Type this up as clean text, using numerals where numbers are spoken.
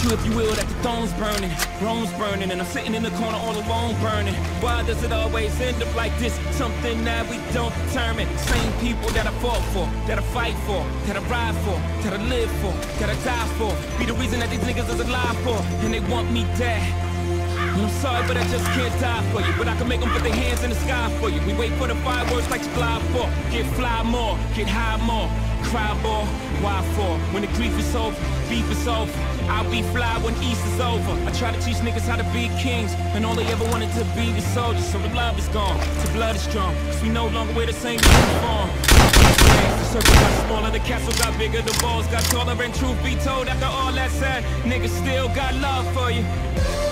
you, if you will, that the throne's burning, Rome's burning, and I'm sitting in the corner all alone burning. Why does it always end up like this? Something that we don't determine. Same people that I fought for, that I fight for, that I ride for, that I live for, that I die for, be the reason that these niggas is alive for, and they want me dead. I'm sorry, but I just can't die for you. But I can make them put their hands in the sky for you. We wait for the fireworks like July 4th. Get fly more, get high more, cry more. Why for? When the grief is over, beef is over, I'll be fly when East is over. I try to teach niggas how to be kings, and all they ever wanted to be was soldiers. So the love is gone, the blood is strong, cause we no longer wear the same uniform. The circle got smaller, the castle got bigger, the walls got taller, and truth be told, after all that said, niggas still got love for you.